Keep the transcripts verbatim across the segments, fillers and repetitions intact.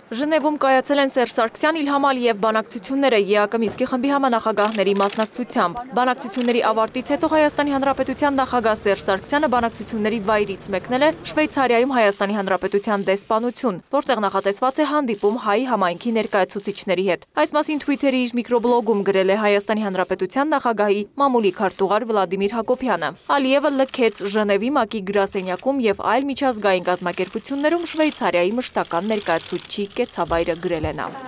Ժնևում կայացել են Սերժ Սարգսյան, Իլհամ Ալիև բանակցությունները ԵԱԿ Մինսկի խմբի համանախագահների մասնակցությամբ։ Բանակցությունների ավարտից հետո Հայաստանի Հանրապետության նախագահ Սերժ Սարգսյանը բանակցությունների վայրից մեկնել է Շվեյցարիայում Հայաստանի Հանրապետության դեսպանություն, որտեղ նախատեսված է հանդիպում հայ համայնքի ներկայացուցիչների հետ։ Այս մասին Twitter-ի իր միկրոբլոգում գրել է Հայաստանի Հանրապետության նախագահի մամուլի քարտուղար Վլադիմիր Հակոբյանը։ Ալիևը լքեց Ժնևի ՄԱԿ-ի գրասենյակում եւ այլ միջազգային կազմակերպություններում Շվեյցարիայի մշտական ներկայացուցիչի կեցավայրը գրել է նա։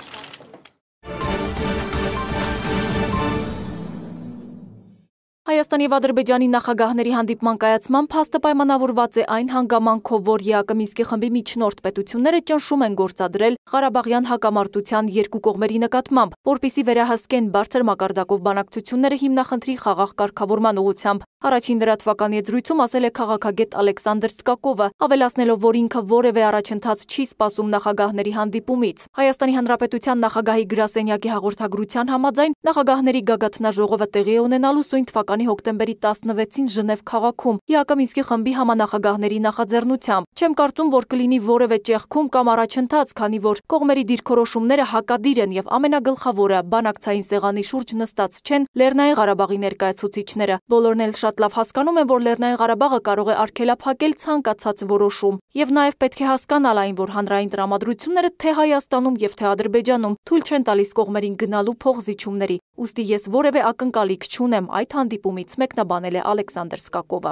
Հայաստանի և Ադրբեջանի նախագահների հանդիպման կայացման փաստը պայմանավորված է այն հանգամանքով, որ ԵԱԿ Մինսկի խմբի միջնորդ պետությունները ճնշում են գործադրել Ղարաբաղյան հակամարտության երկու կողմերի նկատմամբ, որպեսզի վերահսկեն բարձր մակարդակով բանակցությունները հիմնախնդրի խաղաղ կարգավորման ուղղությամբ։ Առաջին լրատվական եզրույցում ասել է քաղաքագետ Ալեքսանդր Սկակովը, ավելացնելով, որ ինքը որևէ առաջընթաց չի սպասում նախագահների հանդիպումից։ Հայաստանի Հանրապետության նախագահի գրասենյակի հաղորդագրության համաձայն նախագահների գագաթնաժողովը տեղի է ունենալու սույն թվականի հոկտեմբերի տասնվեցին Ժնև քաղաքում ԵԱԿ Մինսկի խմբի համանախագահների նախաձեռնությամբ։ Չեմ կարծում, որ կլինի որևէ ճեղքում կամ առաջընթաց, քանի որ կողմերի դիրքորոշումները հակադիր են եւ ամենագլխավորը բանակցային սեղանի շուրջ նստած չեն Լեռնային Ղարաբաղի ներկայացուցիչները։ Բոլորն էլ շատ լավ հասկանում են, որ Լեռնային Ղարաբաղը կարող է արգելափակել ցանկացած որոշում եւ նաեւ պետք է հասկանալ այն, որ հանրային տրամադրությունները թե Հայաստանում եւ թե Ադրբեջանում թույլ չեն տալիս կողմերին գնալու փոխզիջումների։ Ուստի ես որևէ ակնկալիք չունեմ այդ հանդիպումից, մեկնաբանել է Ալեքսանդր Սկակովը։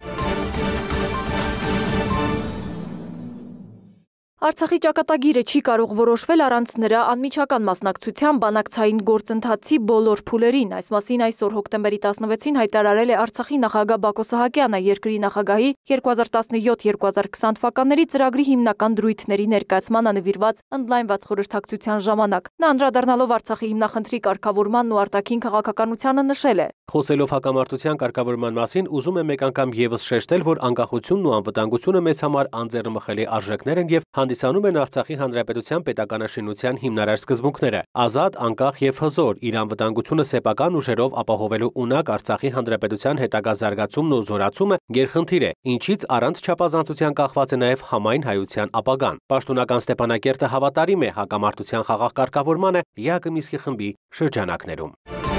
Արցախի ճակատագիրը չի կարող որոշվել առանց նրա անմիջական մասնակցության բանակցային գործընթացի բոլոր փուլերին։ Այս մասին այսօր հոկտեմբերի տասնվեցին հայտարարել է Արցախի նախագահ Բակո Սահակյանը երկրի նախագահի երկու հազար տասնյոթ երկու հազար քսան թվականների ծրագրի հիմնական դրույթների ներկայացմանը նվիրված ընդլայնված խորհրդակցության ժամանակ։ Նա անդրադառնալով Արցախի հիմնախնդրի կարգավորմանն ու արտաքին քաղաքականությանը նշել է. Խոսելով հակամարտության կարգավորման մասին, ուզում եմ մեկ անգամ եւս շեշտել, որ անկախությունն ու անվտանգությունը մեզ համար անձեռնմխելի արժեքներ են եւ հանդիսանում են Արցախի Հանրապետության պետականաշինության հիմնարար սկզբունքները՝ ազատ, անկախ եւ հզոր, իր անվտանգությունը սեփական ուժերով ապահովելու ունակ Արցախի Հանրապետության հետագա զարգացումն ու զորացումը գերխնդիր է, ինչից առանց չափազանցության կախված է նաեւ համայն հայության ապագան։ Պաշտոնական Ստեփանակերտը հավատարիմ է հակամարտության խաղաղ կարգավորմանը ԵԱԿ Մինսկի խմբի շրջանակներում։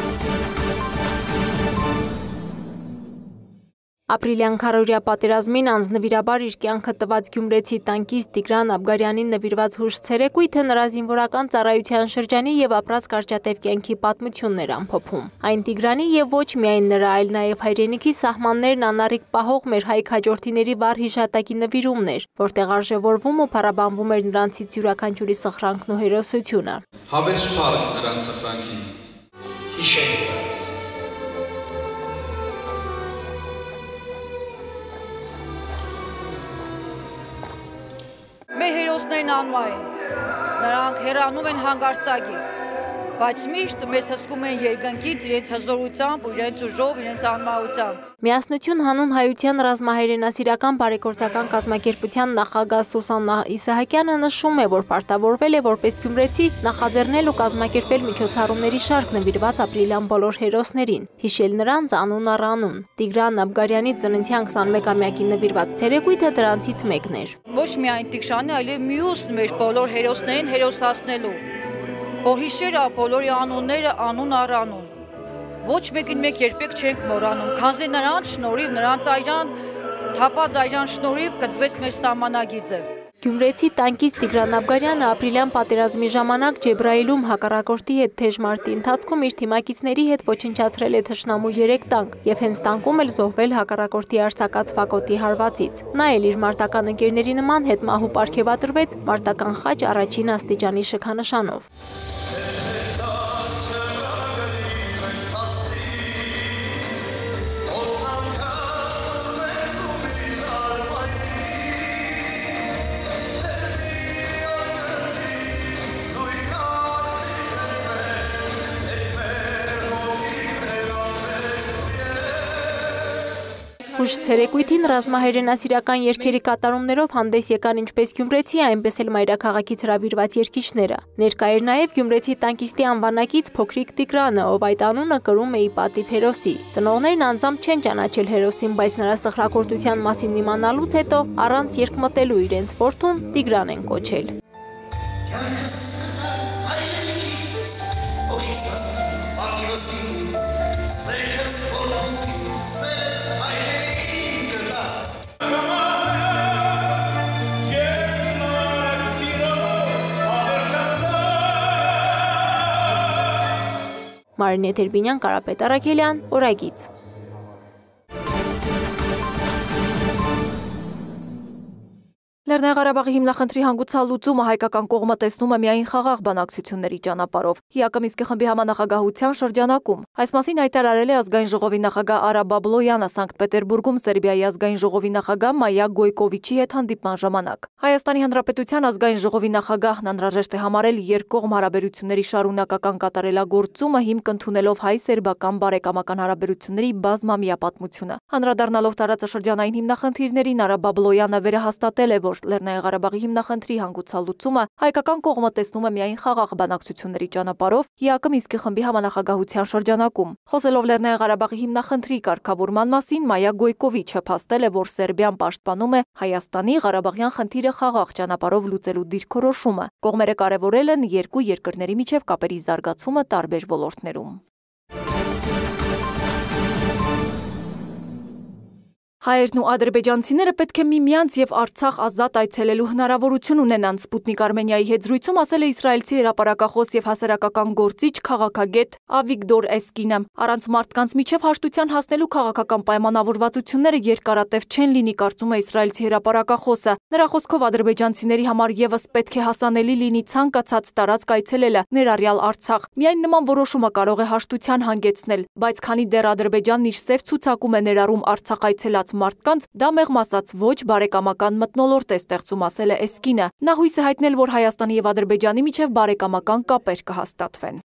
Ապրիլյան քառօրյա պատերազմին անձնվիրաբար իր կյանքը տված գյումրեցի տանկիստ Տիգրան Աբգարյանին նվիրված հուշ ցերեկույթը նրա զինվորական ծառայության շրջանի եւ ապրած կարճատև կյանքի պատմություններ ամփոփում։ Այն Տիգրանի եւ ոչ միայն նրա, այլ նաեւ հայրենիքի սահմաններն անառիկ պահող մեր հայ քաջորդիների վառ հիշատակի նվիրումներ, որտեղ արժևորվում ու փառաբանվում էր նրանցից յուրաքանչյուրի սխրանքն ու հերոսությունը։ Հավես փառք նրանց սխրանքին։ Հիշենք նրանց։ Մեր հերոսներն անմահ են, նրանք հեռանում են հանգարցակի, բայց միշտ մեզ հսկում են երկնքից իրենց հզորությամբ, իրենց ուժով, իրենց անմահությամբ։ Միասնություն հանուն հայության ռազմահայրենասիրական բարեգործական կազմակերպության նախագահ Սուսաննա Իսահակյանը նշում է, որ պարտավորվել է որպես գյումրեցի նախաձեռնել ու կազմակերպել միջոցառումների շարք նվիրված ապրիլյան բոլոր հերոսներին, հիշել նրանց անուն առ անուն։ Տիգրան Աբգարյանի ծննդյան քսանմեկամյակի նվիրված ցերեկույթը դրանցից մեկն էր։ Ոչ միայն Տիգրանի, այլև մյուս մեր բոլոր հերոսներին հերոսացնելու, որ հիշերը բոլորի անունները անուն առ անուն։ Ոչ մեկին մեկ երբեք չենք մոռանում, քանզի նրանց շնորհիվ, նրանց այրան, թափած այրան շնորհիվ գծվեց մեր սահմանագիծը։ Գյումրեցի տանկիստ Տիգրան Աբգարյանը ապրիլյան պատերազմի ժամանակ Ջեբրայիլում հակառակորդի հետ թեժ մարտի ընթացքում իր թիմակիցների հետ ոչնչացրել է թշնամու երեք տանկ եւ հենց տանկում էլ զոհվել հակառակորդի արձակած ֆակոտի հարվածից։ Նա էլ իր մարտական ընկերների նման հետմահու պարգևատրվեց մարտական խաչ առաջին աստիճանի շքանշանով։ Հուշ ցերեկույթին ռազմահայրենասիրական երգերի կատարումներով հանդես եկան ինչպես գյումրեցի, այնպես էլ մայրաքաղաքից հրավիրված երգիչները։ Ներկա էր նաև գյումրեցի տանկիստի անվանակից փոքրիկ Տիգրանը, ով այդ անունը կրում է ի պատիվ հերոսի։ Ծնողներն անձամբ չեն ճանաչել հերոսին, բայց նրա սխրագործության մասին իմանալուց հետո առանց երկմտելու իրենց որդուն Տիգրան են կոչել։ Մարինե Տերբինյան, Կարապետ Արաքելյան, Օրագիծ։ Լեռնային Ղարաբաղի հիմնախնդրի հանգուցալուծումը հայկական կողմը տեսնում է միայն խաղաղ բանակցությունների ճանապարհով։ ՀԻԱԿ Մինսկի խմբի համանախագահության շրջանակում։ Այս մասին հայտարարել է ազգային ժողովի նախագահ Արա Բաբլոյանը Սանկտ Պետերբուրգում Սերբիայի ազգային ժողովի նախագահ Մայա Գոյկովիչի հետ հանդիպման ժամանակ։ Հայաստանի Հանրապետության ազգային ժողովի նախագահն անհրաժեշտ է համարել երկկողմ հարաբերությունների շարունակական կատարելագործումը հիմք ընդունելով հայ-սերբական բարեկամական հարաբերությունների բազմամյա պատմությունը։ Անդրադառնալով տարածաշրջանային հիմնախնդիրներին Արա Բաբլոյանը վերահաստատել է, որ Լեռնային Ղարաբաղի հիմնախնդրի հանգուցալուծումը հայկական կողմը տեսնում է միայն խաղաղ բանակցությունների ճանապարհով ՀԻԱԿ Մինսկի խմբի համանախագահության շրջանակում։ Խոսելով Լեռնային Ղարաբաղի հիմնախնդրի կարգավորման մասին, Մայա Գոյկովիչը փաստել է, որ Սերբիան պաշտպանում է Հայաստանի Ղարաբաղյան խնդիրը խաղաղ ճանապարհով լուծելու դիրքորոշումը։ Կողմերը կարևորել են երկու երկրների միջև կապերի զարգացումը տարբեր ոլորտներում։ Հայերն ու ադրբեջանցիները պետք է միմյանց եւ Արցախ ազատ այցելելու հնարավորություն ունենան, Սպուտնիկ Արմենիայի հետ զրույցում ասել է իսրայելցի հրապարակախոս եւ հասարակական գործիչ քաղաքագետ Ավիգդոր Էսկինը։ Առանց մարդկանց միջև հաշտության հասնելու քաղաքական պայմանավորվածությունները երկարատև չեն լինի, կարծում է իսրայելցի հրապարակախոսը։ Նրա խոսքով ադրբեջանցիների համար եւս պետք է հասանելի լինի ցանկացած տարածք այցելելը, ներառյալ Արցախ։ Միայն նման որոշումը կարող է հաշտության հանգեցնել, բայց քանի դեռ Ադրբեջանն իր սև ցուցակում է ներառում Արցախ այցելած մարդկանց, դա մեղմ ասած ոչ բարեկամական մթնոլորտ է ստեղծում, ասել է Էսկինը։ Նա հույս է հայտնել, որ Հայաստանի եւ Ադրբեջանի միջև բարեկամական կապեր կհաստատվեն։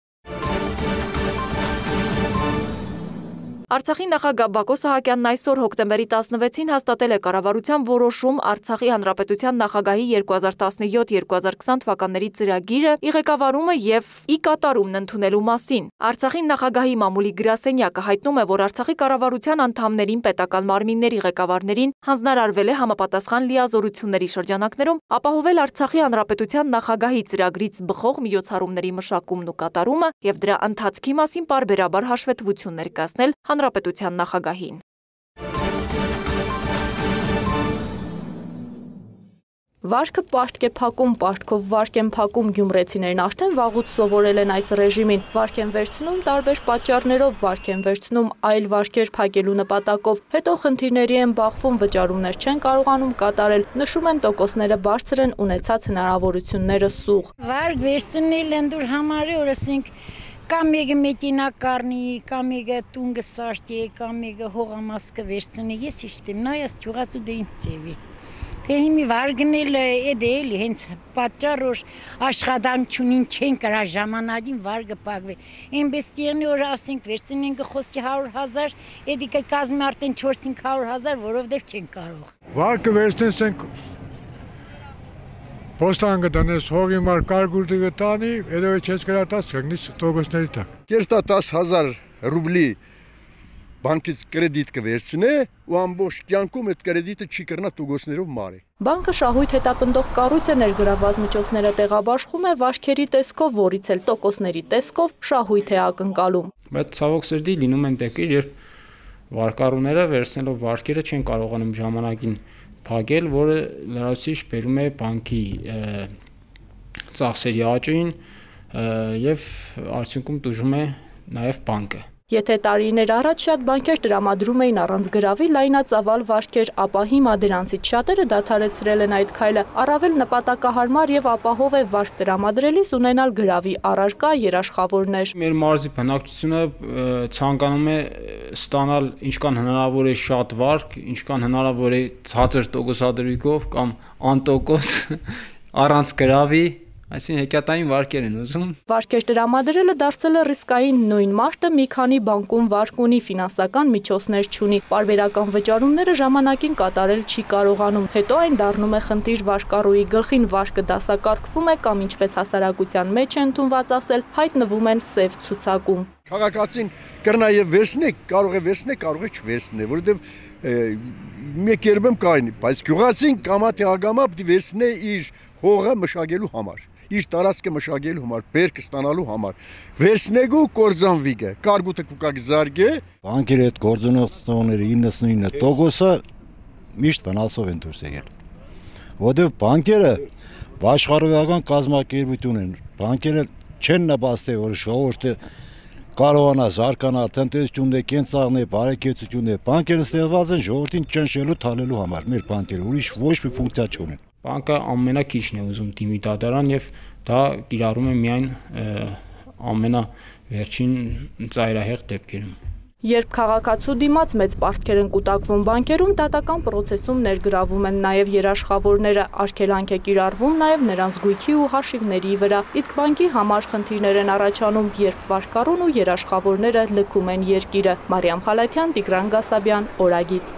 Արցախի նախագահ Բակո Սահակյանն այսօր հոկտեմբերի տասնվեցին հաստատել է կառավարության որոշում Արցախի Հանրապետության նախագահի երկու հազար տասնյոթ երկու հազար քսան թվականների ծրագիրը ի ղեկավարումը եւ ի կատարումն ընդունելու մասին։ Արցախի նախագահի մամուլի գրասենյակը հայտնում է, որ Արցախի կառավարության անդամներին, պետական մարմինների ղեկավարներին հանձնարարվել է համապատասխան լիազորությունների շրջանակներում ապահովել Արցախի Հանրապետության նախագահի ծրագրից բխող միջոցառումների մշակումն ու կատարումը եւ դրա ընթացքի մասին պարբերաբար հաշվետվություն ներկայացնել Հանրապետության նախագահին։ Վարքը պաշտք է փակում, պաշտքով վարք են փակում գյումրեցիներն արդեն վաղուց սովորել են այս ռեժիմին։ Վարք են վերցնում տարբեր պատճառներով, վարք են վերցնում այլ վարկեր փակելու նպատակով, հետո խնդիրների են բախվում, վճարումներ չեն կարողանում կատարել, նշում են տոկոսները բարձր են, ունեցած հնարավորությունները սուղ։ Վարկ վերցնել են դուր համարի, որ ասենք կամ եկը մետինա կառնի, կամ եկը տունգը սարքի, կամ եկը հողամասկը վերցնի, ես իշտեմ, նա ես ճուղաց ու դե ինձ ծևի։ Թե հիմի վարգնել է դել, հենց պատճառ որ աշխատանք չունին չեն կրա ժամանակին վարգը պակվի։ Էնպես տիղնի որ ասենք վերցնեն գխոսքի հարյուր հազար, էդի կազմի արդեն չորս-հինգ հարյուր հազար, որովհետև չեն կարող։ Վարկը վերցնենք Պոստան կտանես հողի մար կարգուրդի կտանի, հետո չես կրատած կգնից տոկոսների տակ։ Երտա տասը հազար ռուբլի բանկից կրեդիտ կվերցնե ու ամբողջ կյանքում այդ կրեդիտը չի կրնա տոկոսներով մարի։ Բանկը շահույթ հետապնդող կառույց է, ներգրավված միջոցները տեղաբաշխում է վարքերի տեսքով, որից էլ տոկոսների տեսքով շահույթ է ակնկալում։ Բայց ցավոք սրտի լինում են դեպքեր, երբ վարկառուները վերցնելով վարկերը չեն կարողանում ժամանակին փակել, որը լրացուցիչ բերում է բանկի ծախսերի աճին եւ արդյունքում տուժում է նաեւ բանկը։ Եթե տարիներ առաջ շատ բանկեր տրամադրում էին առանց գրավի լայնածավալ վարկեր, ապա հիմա դրանցից շատերը դադարեցրել են այդ քայլը, առավել նպատակահարմար եւ ապահով է վարկ տրամադրելիս ունենալ գրավի առարկա երաշխավորներ։ Մեր մարզի բնակչությունը ցանկանում է ստանալ ինչքան հնարավոր է շատ վարկ, ինչքան հնարավոր է ցածր տոկոսադրույքով կամ անտոկոս առանց գրավի Այսինքն հեքիաթային վարկեր են ուզում։ Վարկեր տրամադրելը դարձել է ռիսկային, նույն մարդը մի քանի բանկում վարկ ունի, ֆինանսական միջոցներ չունի, պարբերական վճարումները ժամանակին կատարել չի կարողանում, հետո այն դառնում է խնդիր վարկառուի գլխին, վարկը դասակարգվում է կամ ինչպես հասարակության մեջ է ընդունված ասել, հայտնվում են սև ցուցակում։ Քաղաքացին կրնա եւ վերցնեք, կարող է վերցնել, կարող է չվերցնել, որովհետեւ մեկ երբեմ կայնի, բայց գյուղացին կամա թե ագամա պիտի վերցնե իր հողը մշակելու համար։ իր տարածքը մշակելու համար, բերքը ստանալու համար։ Վերցնեգու կորզանվիգը, կարգուտը կուկակ զարգե։ Բանկերի հետ գործունեությունների իննսունինը տոկոսը միշտ վնասով են դուրս եկել։ Որտեղ բանկերը աշխարհական կազմակերպություն են, բանկերը չեն նպաստել, որ ժողովուրդը կարողանա զարգանալ, տնտեսությունն է, կենցաղն է, բարեկեցությունն է, բանկերը ստեղծված են ժողովրդին ճնշելու, թալելու համար, մեր բանկերը ուրիշ ոչ մի ֆունկցիա չունեն։ Բանկը ամենակիչն է ուզում դիմի դատարան եւ դա կիրառում է միայն ամենավերջին ծայրահեղ դեպքերում։ Երբ քաղաքացու դիմաց մեծ պարտքեր են կուտակվում բանկերում, դատական պրոցեսում ներգրավում են նաև երաշխավորները, արգելանք է կիրառվում նաև նրանց գույքի ու հաշիվների վրա, իսկ բանկի համար խնդիրներ են առաջանում, երբ վարկառուն ու երաշխավորները լքում են երկիրը։ Մարիամ Խալաթյան, Տիգրան Գասաբյան, Օրագիծ։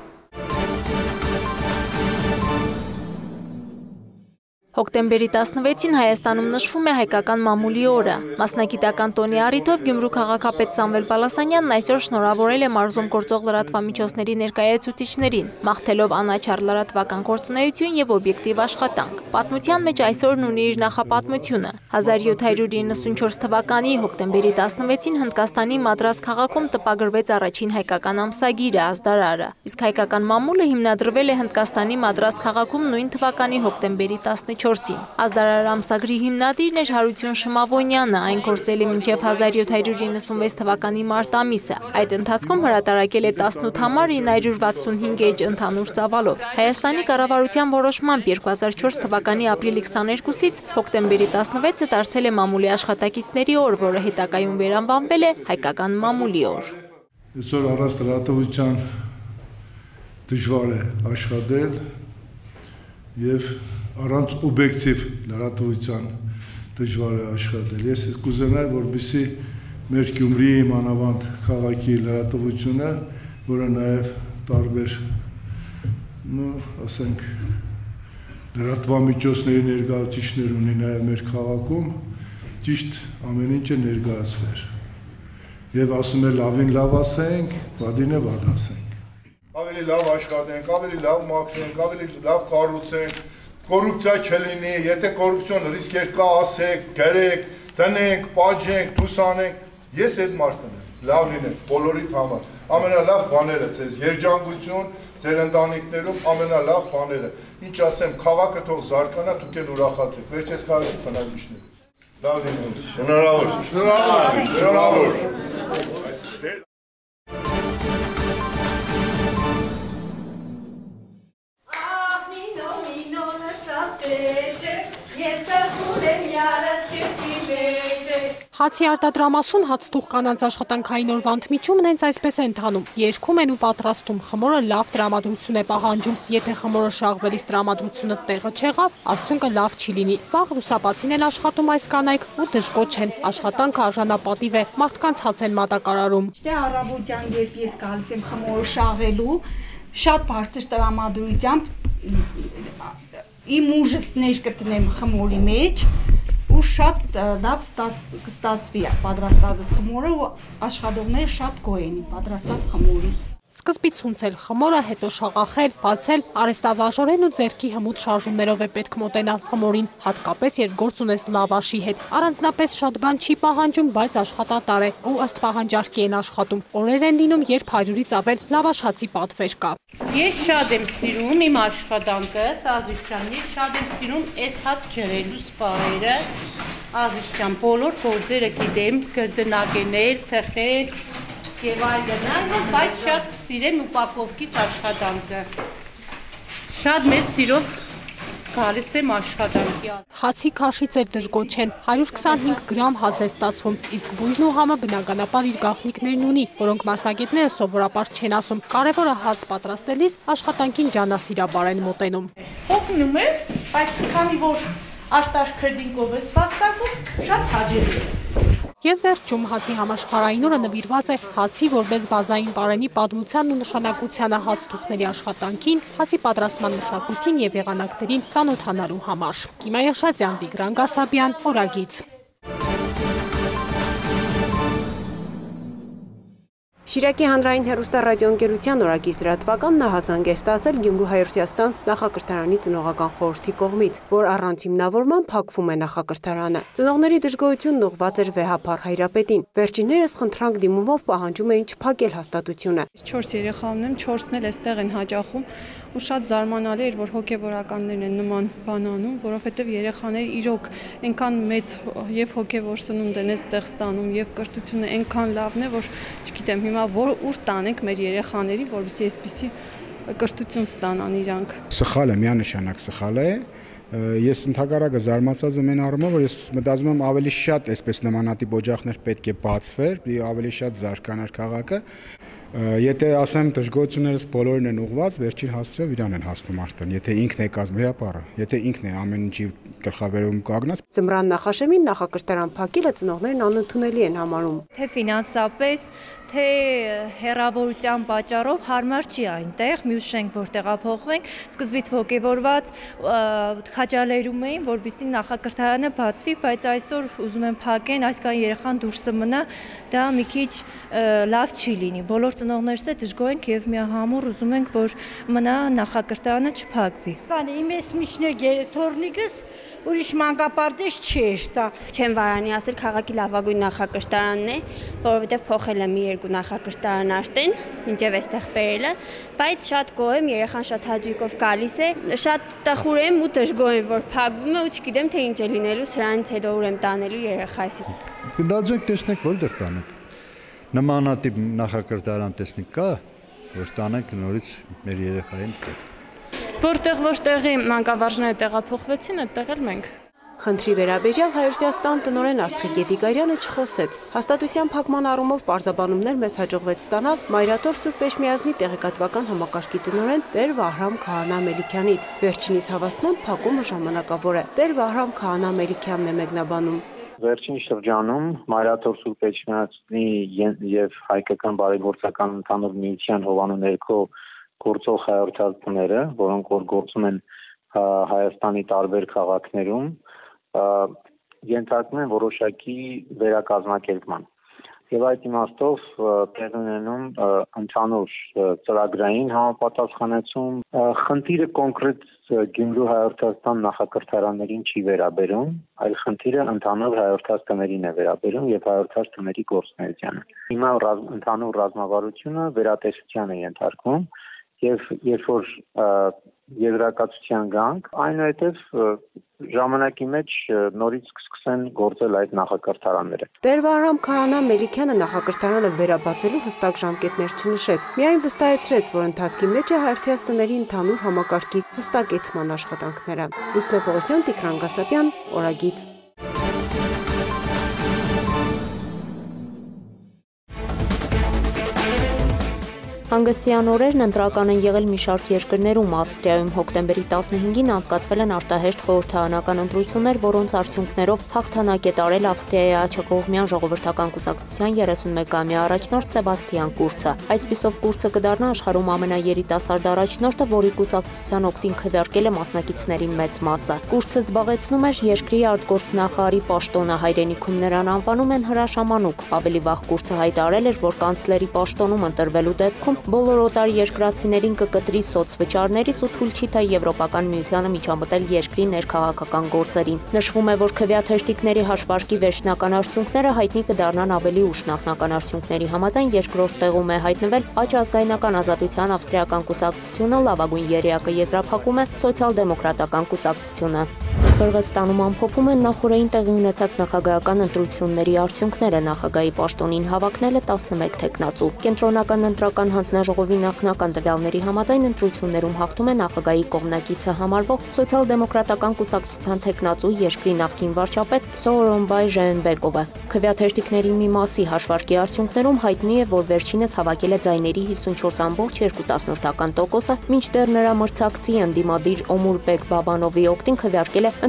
Հոկտեմբերի տասնվեցին Հայաստանում նշվում է հայկական մամուլի օրը։ Մասնագիտական տոնի առիթով Գյումրու քաղաքապետ Սամվել Պալասանյանն այսօր շնորհավորել է մարզում գործող լրատվամիջոցների ներկայացուցիչներին, մաղթելով անաչառ լրատվական գործունեություն եւ օբյեկտիվ աշխատանք։ Պատմության մեջ այսօրն ունի իր նախապատմությունը։ հազար յոթ հարյուր իննսունչորս թվականի հոկտեմբերի տասնվեցին Հնդկաստանի Մադրաս քաղաքում տպագրվեց առաջին հայկական ամսագիրը Ազդարարը, իսկ հայկական մամուլը հիմնադրվել է Հնդկաստանի Մադրաս քաղաքում նույն թվականի հոկտեմբերի տասնչորսին։ Ազդարար ամսագրի հիմնադիրն էր Հարություն Շմավոնյանը, այն գործել է մինչև հազար յոթ հարյուր իննսունվեց թվականի մարտ ամիսը։ Այդ ընթացքում հրատարակել է տասնութ համար ինը հարյուր վաթսունհինգ էջ ընդհանուր ծավալով։ Հայաստանի կառավարության որոշմամբ երկու հազար չորս թվականի ապրիլի քսաներկուսից հոկտեմբերի տասնվեցը դարձել է մամուլի աշխատակիցների օր, որը հետագայում վերանվանվել է հայկական մամուլի օր։ Այսօր առանց լրատվության դժվար է աշխատել եւ առանց օբյեկտիվ լրատվության դժվար է աշխատել։ Ես կուզենայի, որպեսզի մեր Գյումրիի մանավանդ քաղաքի լրատվությունը, որը նաև տարբեր, ну, ասենք, լրատվամիջոցների ներկայացուցիչներ ունի նաև մեր քաղաքում, ճիշտ ամեն ինչը ներկայացվեր։ Եվ ասում է լավին լավ ասենք, վադին է վատ ասենք։ Ավելի լավ աշխատենք, ավելի լավ մաքրենք, ավելի լավ կառուցենք, կոռուպցիա չլինի, եթե կոռուպցիոն ռիսկեր կա, ասեք, գրեք, տնենք, պատժենք, դուսանենք, ես այդ մարդն եմ, լավ լինենք, բոլորիդ համար, ամենալավ բաները ձեզ, երջանկություն, ձեր ընտանիքներում ամենալավ բաները, ինչ ասեմ, քաղաքը թող զարգանա, դուք էլ ուրախացեք, վերջերս կարելի բնակիչներ, լավ լինենք, շնորհավոր, շնորհավոր, շնորհավոր։ Հացի արտադրամասում հացթուղ կանանց աշխատանքային օրվա ընդմիջումն հենց այսպես է ընթանում։ Երգում են ու պատրաստում, խմորը լավ տրամադրություն է պահանջում։ Եթե խմորը շաղվելիս տրամադրությունը տեղը չեղավ, արդյունքը լավ չի լինի։ Վաղ լուսապացին էլ աշխատում այս կանայք ու դժգոհ չեն։ Աշխատանքը արժանապատիվ է, մարդկանց հաց են մատակարարում։ Դե առավոտյան երբ ես գալիս եմ խմորը շաղելու, շատ բարձր տրամադրությամբ իմ ուժս ներկտնեմ խմորի մեջ ու շատ լավ կստացվի պատրաստած խմորը ու աշխատողները շատ գոհ են պատրաստած խմորից։ Սկզբից հունցել խմորը, հետո շաղախել, բացել, արհեստավարժորեն ու ձեռքի հմուտ շարժումներով է պետք մոտենալ խմորին, հատկապես երբ գործ ունես լավաշի հետ։ Առանձնապես շատ բան չի պահանջում, բայց աշխատատար է ու ըստ պահանջարկի են աշխատում։ Օրեր են լինում, երբ հարյուրից ավել լավաշ հացի պատվեր կա։ Ես շատ եմ սիրում իմ աշխատանքը, Ազիզյան, ես շատ եմ սիրում այս հաց ջրելու սպառերը, Ազիզյան, բոլոր գործերը գիտեմ, կրդնակենել, թխել եւ այլն, բայց շատ սիրեմ ուպակովկիս աշխատանքը։ Շատ մեծ սիրով գալիս եմ աշխատանքի։ Հացի քաշից էլ դժգոհ չեն, հարյուր քսանհինգ գրամ հաց է ստացվում, իսկ բույրն ու համը բնականաբար իր գաղտնիքներն ունի, որոնք մասնագետները սովորաբար չեն ասում։ Կարևորը հաց պատրաստելիս աշխատանքին ջանասիրաբար են մոտենում։ Օգնում ես, բայց քանի որ արտաշքրդինքով ես վաստակում, շատ հաճելի է։ Եվ վերջում հացի համաշխարհային օրը նվիրված է հացի որպես բազային պարենի պատմությանն ու նշանակությանը, հացթուղթների աշխատանքին, հացի պատրաստման մշակույթին եւ եղանակներին ծանոթանալու համար։ Կիմա Աշատյան, Տիգրան Գասաբյան, Օրագիծ։ Շիրակի հանրային հեռուստառադիոընկերության օրագիծ լրատվական նահանգ է ստացել Գյումրու Հայրենասիրության նախակրթարանի ծնողական խորհրդի կողմից, որ առանց հիմնավորման փակվում է նախակրթարանը։ Ծնողների դժգոհությունն ուղղված էր վեհապար Հայրապետին։ Վերջիններս խնդրանք դիմումով պահանջում էին չփակել հաստատությունը։ չորս երեխա ունեմ, չորսն էլ այստեղ են հաճախում ու շատ զարմանալի էր, որ հոգևորականներն են նման բան անում, որովհետև երեխաները իրոք այնքան մեծ եւ հոգևոր սնունդ են այստեղ ստանում եւ կրթությունը այնքան լավն է, որ չգիտեմ հիմա որ ուր տանենք մեր երեխաներին, որովհետեւ այսպեսի կրթություն ստանան իրանք։ Սխալ է, միանշանակ սխալ է։ Ես ընդհակառակը զարմացած եմ այն առումով, որ ես մտածում եմ ավելի շատ այսպես նմանատիպ օջախներ պետք է բացվեր, ավելի շատ զարգանար քաղաքը։ Եթե ասեմ դժգոհություններս բոլորին են ուղված, վերջին հասցեով իրան են հասնում արդեն, եթե ինքն է կազմեհապարը, եթե ինքն է ամեն ինչի գլխավերում կանգնած։ Ձմռան նախաշեմին նախակրթարան փակելը ծնողներն անընդունելի են համարում։ Թե ֆինանսապես, թե հեռավորության պատճառով հարմար չի այնտեղ, մյուս շենք որ տեղափոխվենք, սկզբից ոգևորված քաջալերում էին, որպեսզի նախակրթարանը բացվի, բայց այսօր ուզում են փակեն, այսքան երեխան դուրսը մնա, դա մի քիչ լավ չի լինի։ Բոլոր ծնողներս է դժգոհ ենք եւ միահամուռ ուզում ենք, որ մնա նախակրթարանը չփակվի։ Կան իմ ես միջնագ թորնիկս ուրիշ մանկապարտեզ չէր տա։ Չեմ վարանի ասել քաղաքի լավագույն նախակրթարանն է, որովհետև փոխել եմ մի երկու նախակրթարան արդեն, մինչև այստեղ բերելը, բայց շատ գոհ եմ, երեխան շատ հաճույքով գալիս է, շատ տխուր եմ ու դժգոհ եմ, որ փակվում է ու չգիտեմ թե ինչ է լինելու, սրանից հետո ուր եմ տանելու երեխայիս։ Գնացեք տեսնեք որտեղ տանեք։ Նմանատիպ նախակրթարան տեսնեք կա, որ տանենք նորից մեր երեխային տեղ։ Որտեղ որտեղի մանկավարժները տեղափոխվեցին, այդտեղ էլ մենք։ Խնդրի վերաբերյալ Հայրենասիրության տնօրեն Աստղիկ Գետիկարյանը չխոսեց։ Հաստատության փակման առումով պարզաբանումներ մեզ հաջողվեց ստանալ Մայրաթոր Սուրբ Էջմիածնի տեղեկատվական համակարգի տնօրեն Տեր Վահրամ Քահանա Մելիքյանից։ Վերջինիս հավաստմամբ փակումը ժամանակավոր է։ Տեր Վահրամ Քահանա Մելիքյանն է մեկնաբանում։ Վերջին շրջանում Մայրաթոր Սուրբ Էջմիածնի եւ Հայկական բարեգործական ընդհանուր միության հովանու ներքո գործող հայրենասիրները, որոնք որ գործում են Հայաստանի տարբեր քաղաքներում, ենթարկվում են որոշակի վերակազմակերպման։ Եվ այդ իմաստով տեղ ունենում ընդհանուր ծրագրային համապատասխանեցում, խնդիրը կոնկրետ Գյումրու Հայրենասիրության նախակրթարաններին չի վերաբերում, այլ խնդիրը ընդհանուր հայրենասիրներին է վերաբերում եւ հայրենասիրների գործունեությանը։ Հիմա ընդհանուր ռազմավարությունը վերատեսության է ենթարկվում եւ երբ որ եզրակացության գանք, այնուհետև ժամանակի մեջ նորից կսկսեն գործել այդ նախակրթարանները։ Տեր Վահրամ Քահանա Մելիքյանը նախակրթարանը վերաբացելու հստակ ժամկետներ չնշեց, միայն վստահեցրեց, որ ընթացքի մեջ է հայրենասիրների ընդհանուր համակարգի հստակեցման աշխատանքները։ Լուսնե Պողոսյան, Տիգրան Գասապյան, Օրագիծ։ Հանգստյան օրերն ընտրական են եղել մի շարք երկրներում, Ավստրիայում հոկտեմբերի տասնհինգին անցկացվել են արտահերթ խորհրդարանական ընտրություններ, որոնց արդյունքներով հաղթանակ է տարել Ավստրիայի աջակողմյան ժողովրդական կուսակցության երեսունմեկամյա առաջնորդ Սեբաստիան Կուրցը։ Այսպիսով Կուրցը կդառնա աշխարհում ամենաերիտասարդ առաջնորդը, որի կուսակցության օգտին քվեարկել է մասնակիցների մեծ մասը։ Կուրցը զբաղեցնում էր երկրի արտգործնախարարի պաշտոնը, հայրենիքում նրան անվանում են հրաշամանուկ։ Ավելի վաղ Կուրցը հայտարարել էր, որ կանցլերի պաշտոնում ընտրվելու դեպքում բոլոր օտար երկրացիներին կկտրի սոցվճարներից ու թույլ չի տա Եվրոպական միությանը միջամտել երկրի ներքաղաքական գործերին։ Նշվում է, որ քվեաթերթիկների հաշվարկի վերջնական արդյունքները հայտնի կդառնան ավելի ուշ։ Նախնական արդյունքների համաձայն երկրորդ տեղում է հայտնվել Աջ ազգայնական ազատության ավստրիական կուսակցությունը, լավագույն երեակը եզրափակում է սոցիալ-դեմոկրատական կուսակցությունը։ Կրղստանում ամփոփում են նախորդին տեղի ունեցած նախագահական ընտրությունների արդյունքները, նախագահի պաշտոնին հավակնել է տասնմեկ թեկնածու։ Կենտրոնական ընտրական հանձնաժողովի նախնական տվյալների համաձայն ընտրություններում հաղթում է նախագահի կողմնակիցը համարվող սոցիալ-դեմոկրատական կուսակցության թեկնածու երկրի նախկին վարչապետ Սոորոնբայ Ժեհենբեկովը։ Քվեաթերթիկների մի մասի հաշվարկի արդյունքներում հայտնի է, որ վերջինս հավաքել է ձայների հիսունչորս կόμμα երկու տասնորդական տոկոսը, մինչդեռ նրա մրցակցի ընդդիմադիր Օմուրբեկ Բաբանովի օգտին քվեարկել է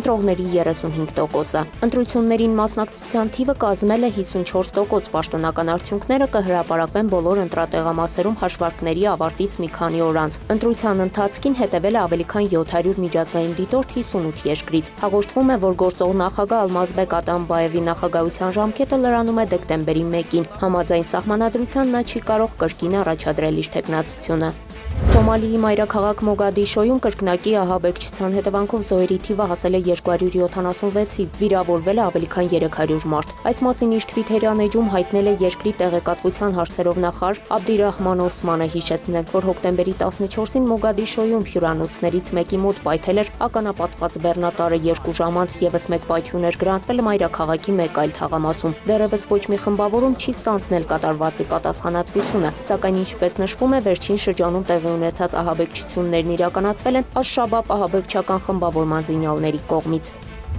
ընտրողների երեսունհինգ տոկոսը։ Ընտրություններին մասնակցության թիվը կազմել է հիսունչորս տոկոս, պաշտոնական արդյունքները կհրապարակվեն բոլոր ընտրատեղամասերում հաշվարկների ավարտից մի քանի օր անց։ Ընտրության ընթացքին հետևել է ավելի քան յոթ հարյուր միջազգային դիտորդ հիսունութ երկրից։ Հաղորդվում է, որ գործող նախագահ Ալմազբեկ Ատամբաևի նախագահության ժամկետը լրանում է դեկտեմբերի մեկին։ Համաձայն սահմանադրության նա չի կարող կրկին առաջադրել իր թեկնածությունը։ Սոմալիի մայրաքաղաք Մոգադիշոյում կրկնակի ահաբեկչության հետևանքով զոհերի թիվը հասել է երկու հարյուր յոթանասունվեցի, վիրավորվել է ավելի քան երեք հարյուր մարդ։ Այս մասին իր թվիթերյան էջում հայտնել է երկրի տեղեկատվության հարցերով նախարար Աբդիրահման Օսմանը, հիշեցնենք, որ հոկտեմբերի տասնչորսին Մոգադիշոյում հյուրանոցներից մեկի մոտ պայթել էր ականապատված բեռնատարը, երկու ժամ անց ևս մեկ պայթյուն էր գրանցվել մայրաքաղաքի մեկ այլ թաղամասում։ Դեռևս ոչ մի խմբավորում չի ստանձնել կատարվածի պատասխանատվությունը, սակայն ինչպես նշվում է, վերջին շրջանում տեղի ունեցած ահաբեկչություններն իրականացվել են Աշ-Շաբաբ ահաբեկչական խմբավորման զինյալների կողմից։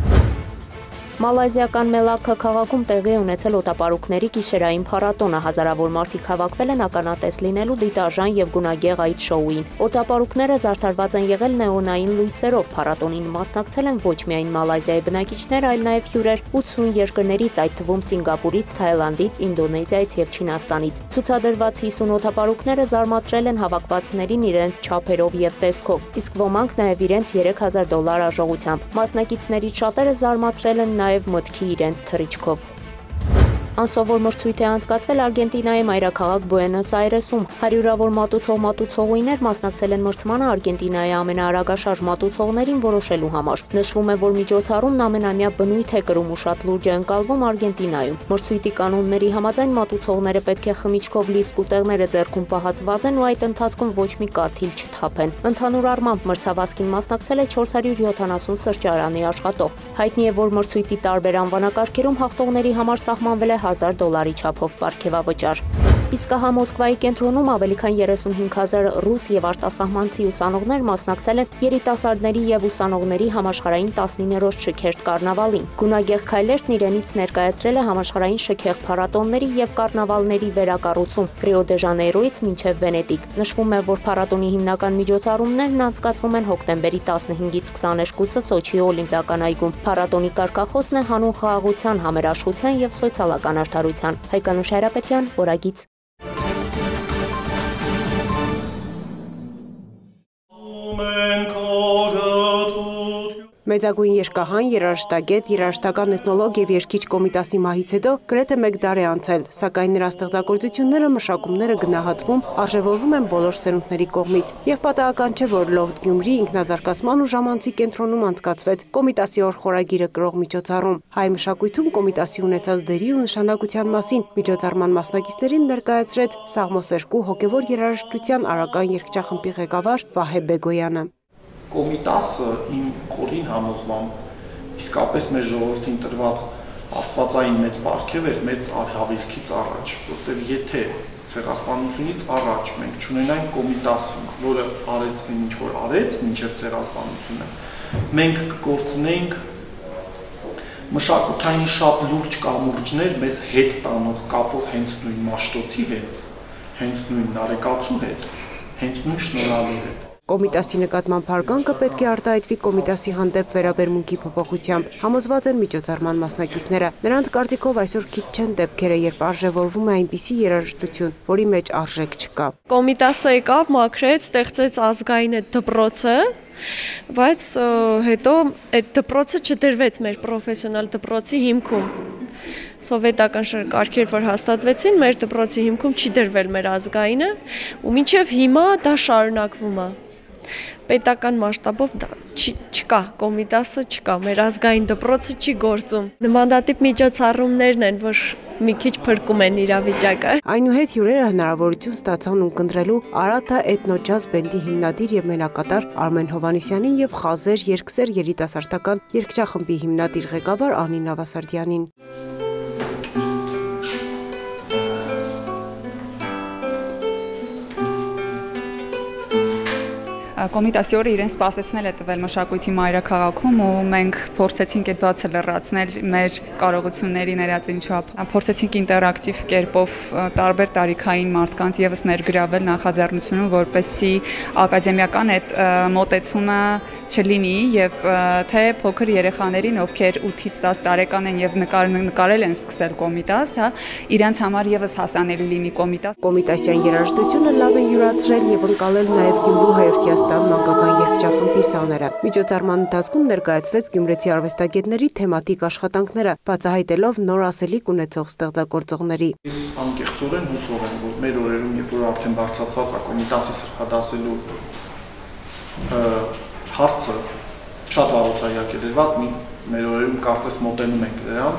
Մալայզիական Մելակա քաղաքում տեղի ունեցել օտապարուկների գիշերային փառատոնը, հազարավոր մարդիկ հավաքվել են ականատես լինելու դիտարժան եւ գունագեղ այդ շոուին։ Օտապարուկները զարդարված են եղել նեոնային լույսերով, փառատոնին մասնակցել են ոչ միայն Մալայզիայի բնակիչներ, այլ նաեւ հյուրեր ութսուն երկրներից, այդ թվում Սինգապուրից, Թայլանդից, Ինդոնեզիայից եւ Չինաստանից։ Ցուցադրված հիսուն օտապարուկները զարմացրել են հավաքվածներին իրենց չափերով եւ տեսքով, իսկ ոմանք նաեւ իրենց երեք հազար դոլար արժողությամբ։ Մասնակիցներից շատերը զարմացրել են նաև մտքի իրենց թռիչքով։ Անսովոր մրցույթ է անցկացվել Արգենտինայի մայրաքաղաք Բուենոս Այրեսում։ Հարյուրավոր մատուցող մատուցողուհիներ մասնակցել են մրցմանը Արգենտինայի ամենաարագաշարժ մատուցողներին որոշելու համար։ Նշվում է, որ միջոցառումն ամենամյա բնույթ է կրում ու շատ լուրջ է ընկալվում Արգենտինայում։ Մրցույթի կանոնների համաձայն մատուցողները պետք է խմիչքով լիսկ ուտեղները ձեռքում պահած վազեն ու այդ ընթացքում ոչ մի կաթիլ չթափեն։ Ընդհանուր առմամբ մրցավազքին մասնակցել է չորս հարյուր յոթանասուն սրճարանի աշխատող։ Հայտնի է, որ մրցույթի տարբեր անվանակարգերում հաղթողների համար սահմանվել է հազար դոլարի չափով պարգևավճար։ Իսկ ահա Մոսկվայի կենտրոնում ավելի քան երեսունհինգ հազար ռուս եւ արտասահմանցի ուսանողներ մասնակցել են երիտասարդների եւ ուսանողների համաշխարհային տասնիններորդ շքերթ կառնավալին։ Գունագեղ քայլերն իրենից ներկայացրել է համաշխարհային շքեղ փառատոնների եւ կառնավալների վերակառուցում Ռիո դե Ժանեյրոից մինչեւ Վենետիկ։ Նշվում է, որ փառատոնի հիմնական միջոցառումներն անցկացվում են հոկտեմբերի տասնհինգից քսաներկուսը Սոչիի Օլիմպիական այգում։ Փառատոնի կարգախոսն է հանուն խաղաղության, համերաշխության եւ սոցիալական արդարության։ Հայկանուշ Հայրապետյան, Օրագիծ։ Մեծագույն երգահան, երաժշտագետ, երաժշտական էթնոլոգ եւ երգիչ Կոմիտասի մահից հետո գրեթե մեկ դար է անցել, սակայն նրա ստեղծագործությունները, մշակումները գնահատվում, արժևորվում են բոլոր սերունդների կողմից։ Եվ պատահական չէ, որ Լոֆթ Գյումրի ինքնազարգացման ու ժամանցի կենտրոնում անցկացվեց Կոմիտասի օր խորագիրը կրող միջոցառում։ Հայ մշակույթում Կոմիտասի ունեցած դերի ու նշանակության մասին միջոցառման մասնակիցներին ներկայացրեց Սաղմոս երկու հոգևոր երաժշտության արական երգչախմբի ղեկավար Վահե Բեգոյանը։ Կոմիտասը իմ խորին համոզմամբ իսկապես մեր ժողովրդին տրված աստվածային մեծ պարգև էր մեծ հավերքից առաջ, որտեղ եթե ցեղասպանությունից առաջ մենք չունենայինք Կոմիտասին, որը արեց այն ինչ որ արեց մինչև ցեղասպանությունը, մենք կկորցնեինք մշակութային շատ լուրջ կամուրջներ մեզ հետ տանող կապով հենց նույն Մաշտոցի հետ, հենց նույն Նարեկացու հետ, հենց նույն Շնորհալու հետ։ Կոմիտասի նկատմամբ հարգանքը պետք է արտահայտվի Կոմիտասի հանդեպ վերաբերմունքի փոփոխությամբ, համոզված են միջոցառման մասնակիցները։ Նրանց կարծիքով այսօր քիչ չեն դեպքերը, երբ արժևորվում է այնպիսի երաժշտություն, որի մեջ արժեք չկա։ Կոմիտասը եկավ, մաքրեց, ստեղծեց ազգային այդ դպրոցը, բայց հետո այդ դպրոցը չդրվեց մեր պրոֆեսիոնալ դպրոցի հիմքում։ Սովետական կարգեր, որ հաստատվեցին, մեր դպրոցի հիմքում չի դրվել մեր ազգայինը, ու մինչև հիմա դա շարունակվում է։ Պետական մասշտաբով դա չկա, Կոմիտասը չկա, մեր ազգային դպրոցը չի գործում։ Նմանատիպ միջոցառումներն են, որ մի քիչ փրկում են իրավիճակը։ Այնուհետ հյուրերը հնարավորություն ստացան ունկնդրելու Արաթա էթնոջազ բենդի հիմնադիր եւ մենակատար Արմեն Հովանեսյանին եւ Խազեր երկսեր երիտասարդական երգչախմբի հիմնադիր ղեկավար Անին Նավասարդյանին։ Կոմիտասի օրը իրեն սպասեցնել է տվել մշակույթի մայրաքաղաքում ու մենք փորձեցինք այդ բացը լրացնել մեր կարողությունների ներածին չափ։ Փորձեցինք ինտերակտիվ կերպով տարբեր տարիքային մարդկանց եւս ներգրավել նախաձեռնությունում, որպեսզի ակադեմիական այդ մոտեցումը չլինի եւ թե փոքր երեխաներին, ովքեր ութից դաս տարեկան են եւ նկարել են սկսել Կոմիտաս, հա, իրանց համար եւս հասանելի լինի Կոմիտաս։ Կոմիտասյան երաժշտությունը լավ է յուրացրել եւ ընկալել նաեւ Գյումրու Հայրենասթան մանկական երգչախմբի սաները։ Միջոցառման ընթացքում ներկայացվեց գյումրեցի արվեստագետների թեմատիկ աշխատանքները, բացահայտելով նոր ասելիք ունեցող ստեղծագործողների։ Ես անկեղծորեն հուսով եմ, որ մեր օրերում, երբ որ արդեն բարձրացված է Կոմիտասի սրբադասելու հարցը շատ վաղուց է յակելերված, մեր օրերում կարծես մոտենում ենք դրան։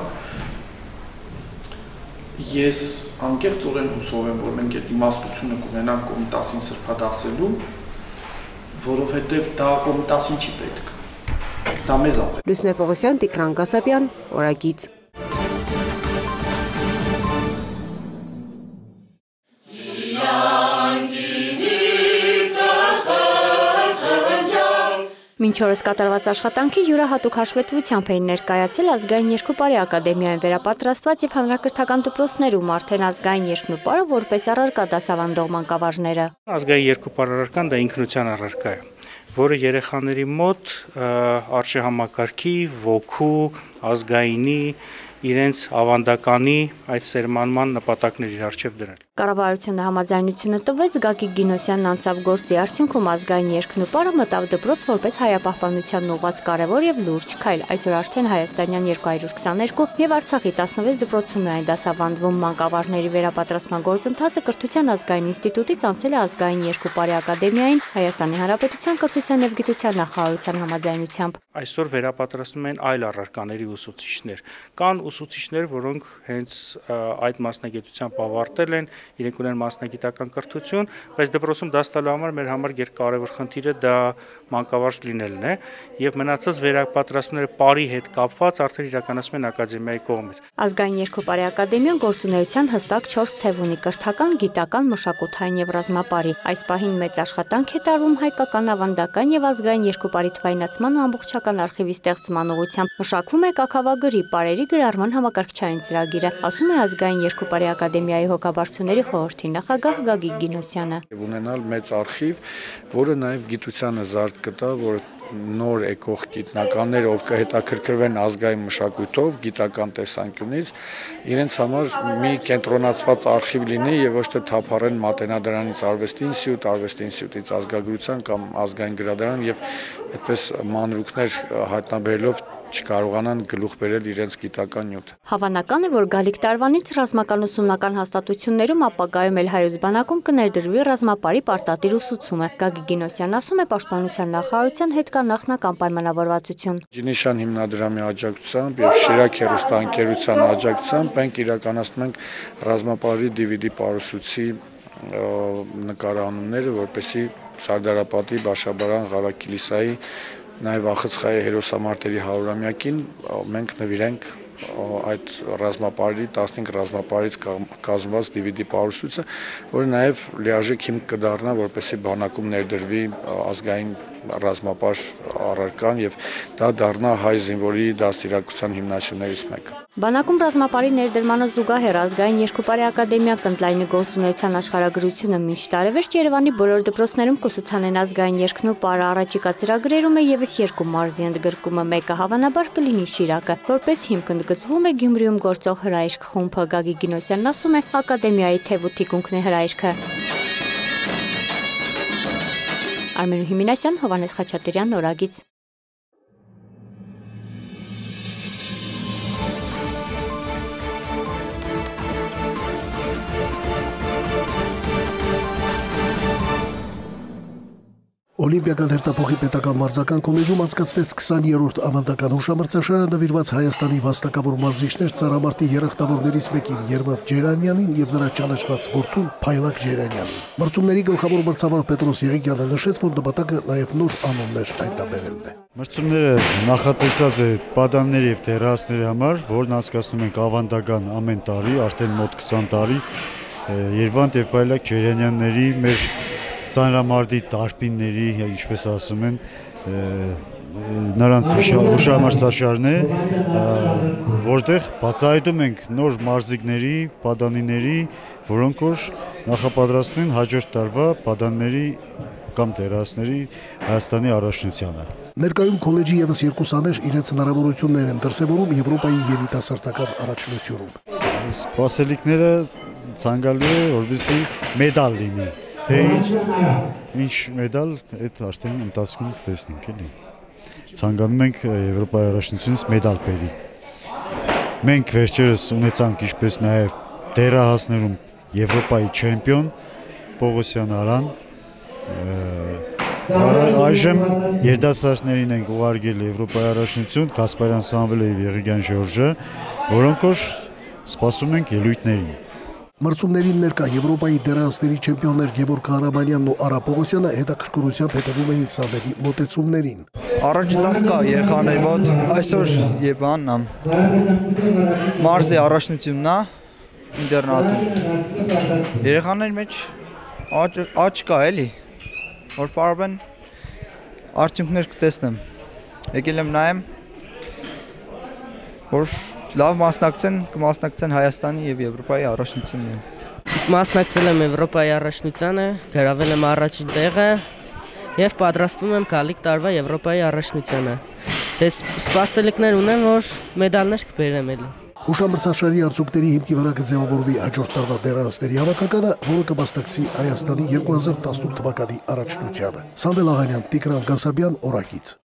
Ես անկեղծորեն հուսով եմ, որ մենք այդ իմաստությունը կունենանք Կոմիտասին սրբադասելու, որովհետև դա Կոմիտասին չի պետք, դա մեզ է պետք։ Լուսնե Պողոսյան, Տիգրան Կասապյան, Օրագիծ։ Մինչ օրս կատարված աշխատանքի յուրահատուկ հաշվետվությամբ էին ներկայացել Ազգային երկու-պարի ակադեմիայում վերապատրաստված եւ հանրակրթական դպրոցներում արդեն ազգային երկնուպարը որպես առարկա դասավանդող մանկավարժները։ Ազգային երկու-պար առարկան դա ինքնության առարկա է, որը երեխաների մոտ արժեհամակարգի, ոգու, ազգայինի, իրենց ավանդականի այդ սերմանման նպատակներ իր առջև դրել։ Կառավարությունը համաձայնությունը տվեց, Գագիկ Գինոսյանն անցավ գործի, արդյունքում ազգային երկնուպարը մտավ դպրոց որպես հայապահպանությանն ուղղված կարևոր եւ լուրջ քայլ։ Այսօր արդեն հայաստանյան երկու հարյուր քսաներկու եւ Արցախի տասնվեց դպրոցում է այն դասավանդվում։ Մանկավարժների վերապատրաստման գործընթացը Կրթության ազգային ինստիտուտից անցել է ազգային երկու-պարի ակադեմիային Հայաստանի Հանրապետության կրթության եւ գիտության նախարարության համաձայնությամբ։ Այսօր վերապատրաստում են այլ առարկաների ուսուցիչներ։ Կան ուսուցիչներ, որոնք հենց այդ մասնագիտությամբ ավարտել են, իրենք ունեն մասնագիտական կրթություն, բայց դպրոցում դաս տալու համար մեր համար երկարևոր խնդիրը դա մանկավարժ լինելն է եւ մնացած վերապատրաստումները բարի հետ կապված արդեն իրականացում են ակադեմիայի կողմից։ Ազգային երկու-պարի ակադեմիան գործունեության հստակ չորս թև ունի՝ կրթական, գիտական, մշակութային եւ ռազմապարի։ Այս պահին մեծ աշխատանք է տարվում հայկական ավանդական եւ ազգային երկու-պարի թվայնացման ամբողջական արխիվի ստեղծման ուղղությամբ։ Մշակվում է կաքավագրի պարերի գրառման համակարգչային ծրագիրը, ասում է ազգային երկու-պարի ակադեմիայի հոգաբարձուների խորհրդի նախագահ Գագիկ Գինոսյանը։ Ունենալ մեծ արխիվ, որը նաեւ գիտությանը զարդ կտա, որ նոր եկող գիտնականներ, ով կհետաքրքրվեն ազգային մշակույթով, գիտական տեսանկյունից, իրենց համար մի կենտրոնացված արխիվ լինի եւ ոչ թե թափառեն Մատենադարանից արվեստի ինստիտուտ, արվեստի ինստիտուտից ազգագրության կամ ազգային գրադարան եւ այդպես մանրուքներ հայտնաբերելով չկարողանան գլուխ բերել իրենց գիտական նյութ։ Հավանական է, որ գալիք տարվանից ռազմական ուսումնական հաստատություններում ապագայում էլ հայոց բանակում կներդրվի ռազմապարի պարտադիր ուսուցումը։ Գագիկ Գինոսյանն ասում է, պաշտպանության նախարարության հետ կա նախնական պայմանավորվածություն։ Ջինիշան հիմնադրամի աջակցությամբ եւ Շիրակ հեռուստաընկերության աջակցությամբ մենք իրականացնում ենք ռազմապարի դի վի դի պարուսուցի նկարանումները, որպեսզի Սարդարապատի, Բաշաբարան, Ղարաքիլիսայի նաև Ախցխայի հերոսամարտերի հարյուրամյակին մենք նվիրենք այդ ռազմապարի տասնհինգ ռազմապարից կազմված դի վի դի պարուսուցը, որը նաև լիարժեք հիմք կդառնա, որպեսզի բանակում ներդրվի ազգային ռազմապար առարկան եւ դա դառնա հայ զինվորի դաստիարակության հիմնասյուներից մեկը։ Բանակում ռազմապարի ներդրմանը զուգահեռ ազգային երկու-պարի ակադեմիա կընդլայնի գործունեության աշխարհագրությունը մինչ տարեվերջ Երևանի բոլոր դպրոցներում կուսուցանեն ազգային երկնուպարը։ Առաջիկա ծրագրերում է եւս երկու մարզի ընդգրկումը, մեկը հավանաբար կլինի Շիրակը, որպես հիմք ընդգծվում է Գյումրիում գործող հրայրք խումբը։ Գագիկ Գինոսյանն ասում է, ակադեմիայի թեւ ու թիկունքն է հրայրքը։ Արմեն Հիմինասյան, Հովանես Խաչատրյան, Օրագիծ։ Օլիմպիական հերթափոխի պետական մարզական կոլեջում անցկացվեց քսաներորդ ավանդական հուշամրցաշարը նվիրված Հայաստանի վաստակավոր մարզիչներ ծառամարտի երախտավորներից մեկին Երվանդ Ջերանյանին եւ նրա ճանաչված որդուն Փայլակ Ջերանյանին։ Մրցումների գլխավոր մրցավար Պետրոս Եղիկյանը նշեց, որ նպատակը նաեւ նոր անուններ հայտնաբերելն է։ Մրցումները նախատեսած է պատանների եւ դեռահասների համար, որն անցկացնում ենք ավանդական ամեն տարի, արդեն մոտ քսան տարի Երվանդ եւ Փայլակ Ջերանյանների մեր ծանրամարտի տարբինների, ինչպես ասում են, նրանց հուշամարցաշարն է, որտեղ բացահայտում ենք նոր մարզիկների, պատանիների, որոնք որ նախապատրաստվում են հաջորդ տարվա պատանիների կամ դերասների Հայաստանի առաջնությանը։ Ներկայում քոլեջի ևս երկու սաներ իրենց հնարավորություններ են դրսևորում Եվրոպայի երիտասարդական առաջնությունում։ Սպասելիքները ցանկալի է, որպեսզի մեդալ լինի, թե ինչ մեդալ, այդ արդեն ընթացքում կտեսնենք էլի։ Ցանկանում ենք Եվրոպայի առաջնությունից մեդալ բերի։ Մենք վերջերս ունեցանք ինչպես նաև դերահասներում Եվրոպայի չեմպիոն Պողոսյան Արան, այժմ երիտասարդներին ենք ուղարկել Եվրոպայի առաջնություն Կասպարյան Սամվելը եւ Եղիգյան Ժորժը, որոնք որ սպասում ենք ելույթներին։ Մրցումներին ներկա Եվրոպայի դերահասների չեմպիոններ Գևորգ Ղարաբանյանն ու Արա Պողոսյանը հետաքրքրությամբ հետևում էին սաների մոտեցումներին։ Առաջընթաց կա երեխաների մոտ, այսօր Եվանն է, մարզի առաջնությունն է, ինտերնատում։ Երեխաների մեջ աճ կա էլի, որ պարբեն արդյունքներ կտեսնեմ, եկել եմ նայեմ, որ լավ մասնակցեն, կմասնակցեն Հայաստանի և Եվրոպայի առաջնություններին։ Մասնակցել եմ Եվրոպայի առաջնությանը, գրավել եմ առաջին տեղը և պատրաստվում եմ գալիք տարվա Եվրոպայի առաջնությանը։ Դե սպասելիքներ ունեմ, որ մեդալներ կբերեմ էլի։ Հուշամրցաշարի արդյունքների հիմքի վրա կձևավորվի հաջորդ տարվա դերահասների հավաքականը, որը կմասնակցի Հայաստանի երկու հազար տասնութ թվականի առաջնությանը։ Սամվել Աղանյան, Տիգրան Գասաբյան, Օրակից։